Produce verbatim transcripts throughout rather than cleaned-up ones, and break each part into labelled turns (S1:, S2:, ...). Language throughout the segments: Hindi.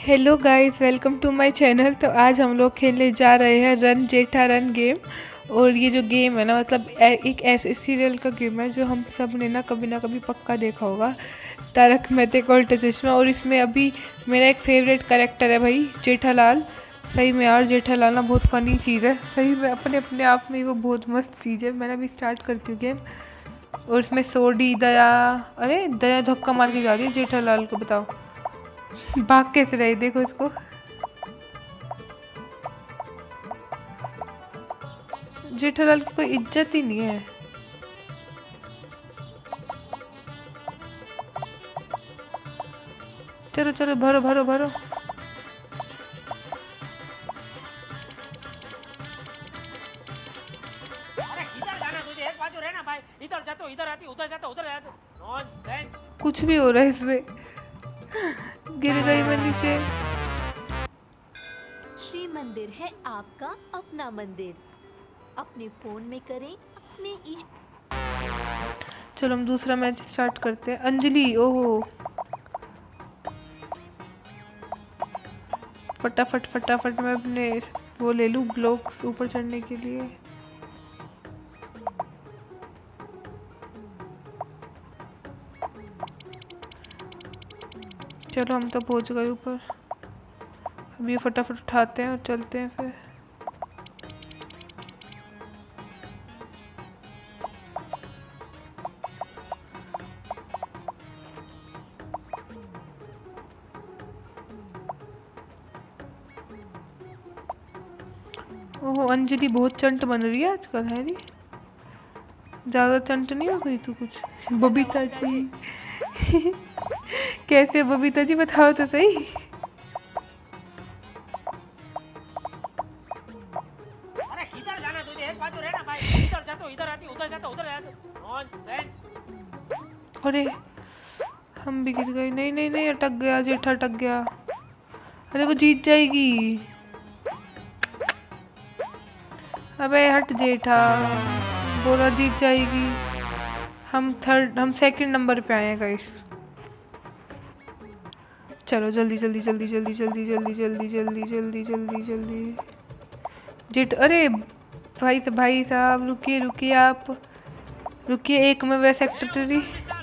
S1: Hello guys, welcome to my channel. तो आज हम लोग खेलने जा रहे हैं रन जेठा रन गेम। और ये जो गेम है ना, मतलब एक ऐसे सीरियल का गेम है जो हम सब ने ना कभी ना कभी पक्का देखा होगा, तारक मेहता का उल्टा चश्मा। और इसमें अभी मेरा एक फेवरेट कैरेक्टर है भाई, जेठालाल। सही में यार, जेठालाल ना बहुत फ़नी चीज़ है, सही में अपने अपने आप में वो बहुत मस्त चीज़ है। मैंने अभी स्टार्ट करती हूँ गेम। और इसमें सोडी, दया, अरे दया धक्का मार के जा रही है जेठालाल को, बताओ भाग कैसे रही, देखो इसको। जेठालाल की कोई इज्जत ही नहीं है। चलो चलो, भरो भरो भरो।
S2: इधर जाते इधर आती उधर जाते उधर आते नॉनसेंस।
S1: कुछ भी हो रहा है इसमें। गिर गई मैं नीचे।
S3: श्री मंदिर है आपका अपना मंदिर। अपने फोन में करें अपने इष्ट।
S1: चलो हम दूसरा मैच स्टार्ट करते हैं। अंजलि, ओहो फटाफट फटाफट मैं अपने वो ले लूँ ब्लॉक्स ऊपर चढ़ने के लिए। चलो हम तो पहुंच गए ऊपर। अभी फटाफट उठाते हैं और चलते हैं फिर। ओहो, अंजलि बहुत चंट बन रही है आजकल, है नहीं? ज़्यादा चंट नहीं हो गई तू कुछ? बबीता जी कैसे बबीता जी, बताओ तो सही।
S2: अरे किधर जाना तुझे, एक बाजू रहना भाई। इधर जाते इधर आती उधर जाते उधर आते नॉनसेंस।
S1: अरे हम भी गिर गए। नहीं नहीं नहीं, अटक गया जेठा, अटक गया। अरे वो जीत जाएगी। अबे हट जेठा, बोला जीत जाएगी। हम थर्ड हम सेकंड नंबर पे आए हैं गाइस। चलो जल्दी जल्दी जल्दी जल्दी जल्दी जल्दी जल्दी जल्दी जल्दी जल्दी जल्दी जेठ। अरे भाई तो भाई साहब, रुकिए रुकिए, आप रुकिए। एक में वह सेक्रेटरी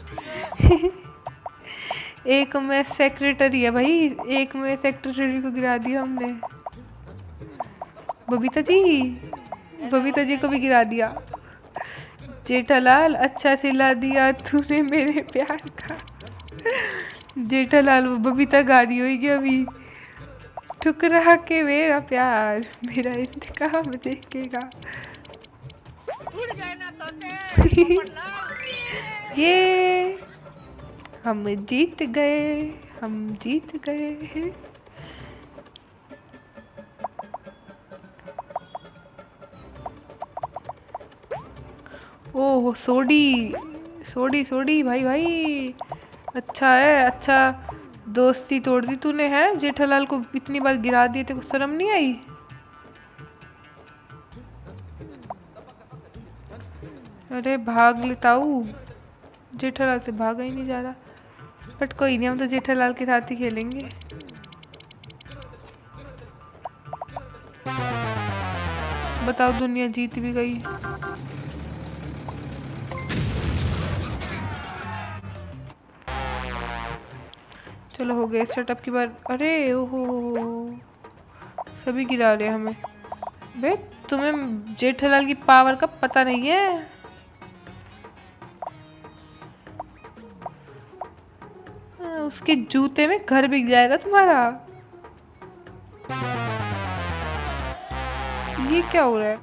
S1: एक में सेक्रेटरी है भाई, एक में सेक्रेटरी को गिरा दिया हमने। बबीता जी, बबीता जी को भी गिरा दिया। जेठालाल अच्छा सिला दिया तूने मेरे प्यार का। जेठालाल, वो बबीता गा रही होगी अभी। ठुकरा के मेरा प्यार, मेरा इंतकाम देखेगा। ये हम जीत गए, हम जीत गए हैं। ओह सोडी, सोडी सोडी भाई भाई, अच्छा है अच्छा। दोस्ती तोड़ दी तूने, है जेठालाल को इतनी बार गिरा दिए, तेरे को शर्म नहीं आई? अरे भाग लेता हूँ, जेठालाल से भागा ही नहीं जा रहा। बट कोई नहीं, हम तो जेठालाल के साथ ही खेलेंगे। बताओ, दुनिया जीत भी गई। चलो हो गए सेटअप की बार। अरे ओहो, सभी गिरा रहे हमें। बे तुम्हें जेठालाल की पावर का पता नहीं है? उसके जूते में घर बिक जाएगा तुम्हारा। ये क्या हो रहा है?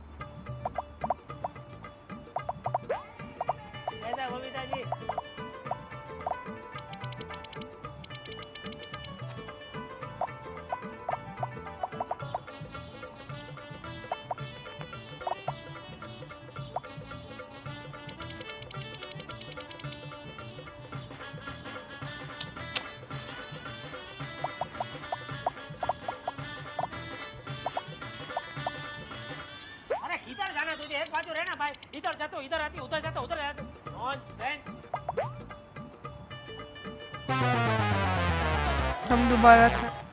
S2: इधर जाना तुझे, एक बाजू रहना भाई। इधर जाते इधर आती उधर जाते उधर आते नॉनसेंस।
S1: हम दोबारा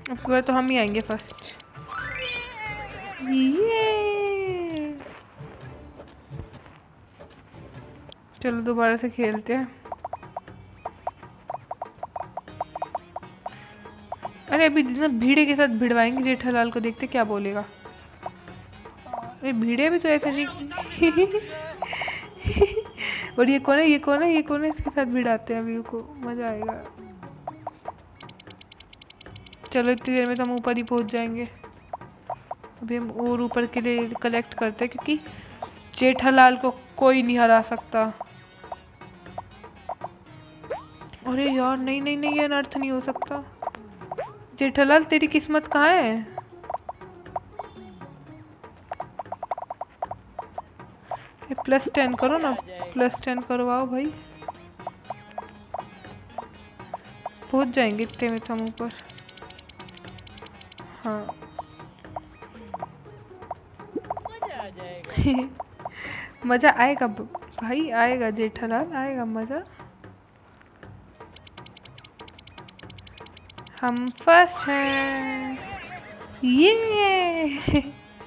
S1: अब की बार तो हम ही आएंगे फर्स्ट। ये चलो दोबारा से खेलते हैं। अरे अभी ना भीड़े के साथ भिड़वाएंगे जेठालाल को, देखते क्या बोलेगा। अरे भीड़े भी तो ऐसा नहीं और ये कौन है, ये कौन है, ये कौन है, इसके साथ भिड़ाते हैं अभी को, मजा आएगा। चलो इतनी देर में तो हम ऊपर ही पहुंच जाएंगे। अभी हम और ऊपर के लिए कलेक्ट करते हैं क्योंकि जेठालाल को कोई नहीं हरा सकता। अरे यार नहीं नहीं नहीं, ये अनर्थ नहीं हो सकता। जेठालाल तेरी किस्मत कहाँ है? ये प्लस टेन करो ना, प्लस टेन करवाओ भाई। पहुंच जाएंगे इतने में तो हम ऊपर। हाँ
S2: मजा आ जाएगा।
S1: मजा आएगा भाई, आएगा जेठालाल, आएगा मजा। हम फर्स्ट हैं, ये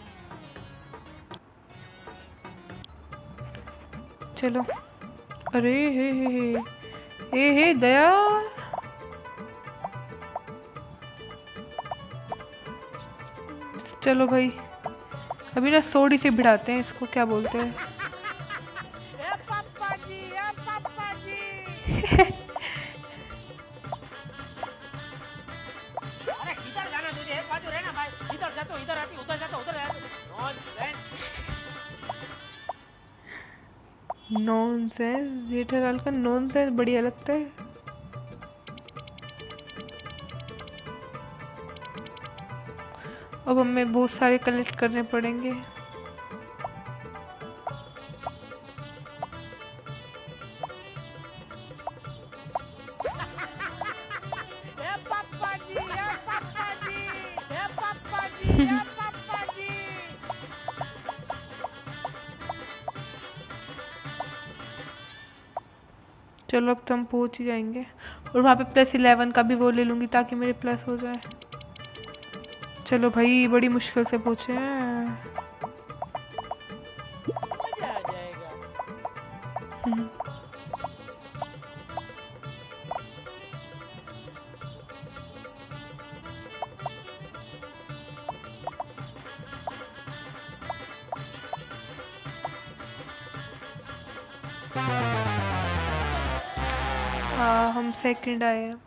S1: चलो। अरे हे हे हे हे हे दया, चलो भाई अभी ना सोडी से भिड़ाते हैं इसको, क्या बोलते हैं।
S2: ए पापा जी, ए पापा जी। अरे किधर जाना तुझे, एक बाजू रहना भाई। इधर जा तो इधर आती, उधर जा तो उधर आती। नॉनसेंस।
S1: नॉनसेंस, जेठालाल का नॉनसेंस बढ़िया लगता है। अब हमें बहुत सारे कलेक्ट करने पड़ेंगे।
S2: ए पापा जी, ए पापा जी, ए पापा जी, ए पापा जी।
S1: चलो अब तो हम पहुंच ही जाएंगे और वहाँ पे प्लस इलेवन का भी वो ले लूँगी ताकि मेरे प्लस हो जाए। चलो भाई बड़ी मुश्किल से पहुँचे हैं।
S2: मजा आ जाएगा।
S1: हम्म। हाँ हम सेकंड आए हैं।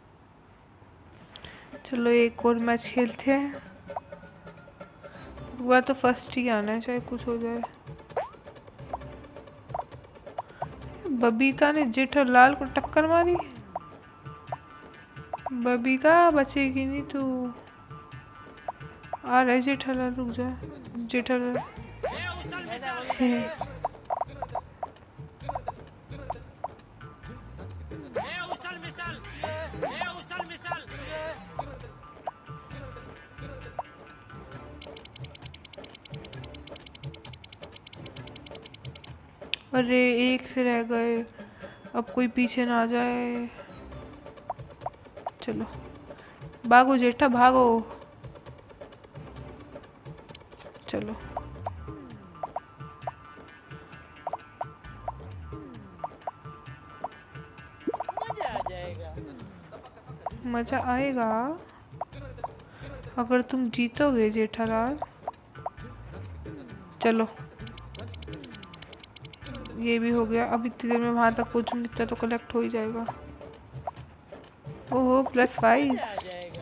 S1: चलो एक और मैच खेलते हैं, हुआ तो फर्स्ट ही आना है चाहे कुछ हो जाए। बबीता ने जेठालाल को टक्कर मारी। बबीता बचेगी नहीं तू। आ रहा है जेठालाल, रुक जा जेठालाल। अरे एक से रह गए, अब कोई पीछे ना आ जाए। चलो भागो जेठा भागो। चलो
S2: मजा आ जाएगा।
S1: मजा आएगा अगर तुम जीतोगे जेठालाल। चलो ये भी हो गया। अब इतनी देर में वहां तक पहुंचूंगी इतना तो कलेक्ट हो ही जाएगा। ओहो प्लस फाइव।
S2: मजा आ जाएगा।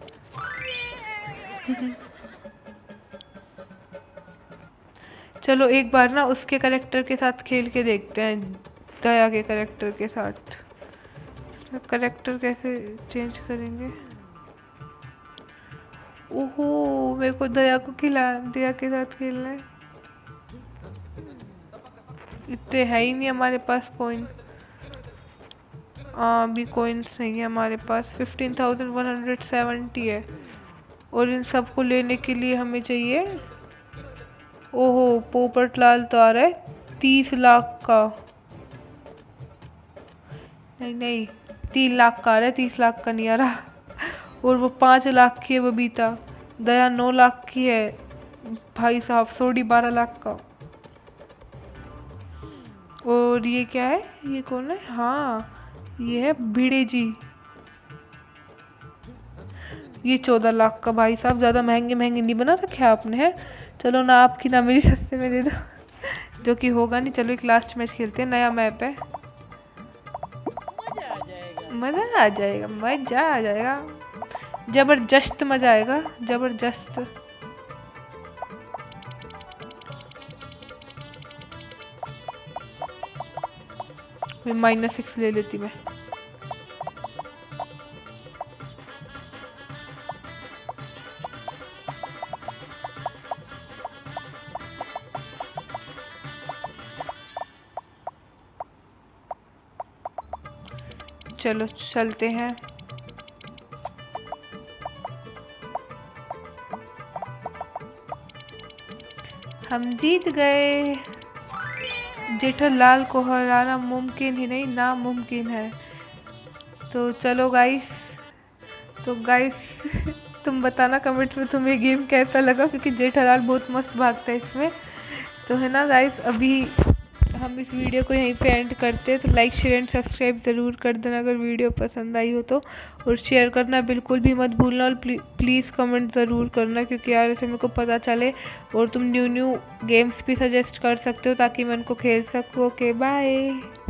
S1: चलो एक बार ना उसके करेक्टर के साथ खेल के देखते हैं, दया के करेक्टर के साथ। करेक्टर कैसे चेंज करेंगे? ओहो मेरे को दया को खिला, दया के साथ खेलना है। इतने है ही नहीं हमारे पास कॉइन। हाँ अभी कॉइन्स नहीं है हमारे पास। Fifteen thousand one hundred seventy है और इन सब को लेने के लिए हमें चाहिए। ओहो पोपट लाल तो आ रहा है तीस लाख का। नहीं नहीं तीन लाख का आ रहा है, तीस लाख का नहीं आ रहा। और वो पाँच लाख की है बबीता। दया नौ लाख की है। भाई साहब सोडी बारह लाख का। और ये क्या है, ये कौन है? हाँ ये है भिड़े जी, ये चौदह लाख का। भाई साहब ज़्यादा महंगे महंगे नहीं बना रखे आपने हैं। चलो ना आपकी ना मेरी, सस्ते में दे दो जो कि होगा नहीं। चलो एक लास्ट मैच खेलते हैं, नया मैप है। मज़ा आ जाएगा, मज़ा आ जाएगा, ज़बरदस्त मज़ा आएगा, ज़बरदस्त। मैं माइनस सिक्स ले लेती मैं। चलो चलते हैं। हम जीत गए। जेठालाल को हराना मुमकिन ही नहीं नामुमकिन है। तो चलो गाइस, तो गाइस तुम बताना कमेंट में तुम्हें गेम कैसा लगा, क्योंकि जेठालाल बहुत मस्त भागता है इसमें। तो है ना गाइस, अभी हम इस वीडियो को यहीं पे एंड करते हैं। तो लाइक शेयर एंड सब्सक्राइब ज़रूर कर देना अगर वीडियो पसंद आई हो तो, और शेयर करना बिल्कुल भी मत भूलना। और प्ली, प्लीज़ कमेंट ज़रूर करना, क्योंकि यार ऐसे मेरे को पता चले। और तुम न्यू न्यू गेम्स भी सजेस्ट कर सकते हो ताकि मैं उनको खेल सकूँ। Okay bye.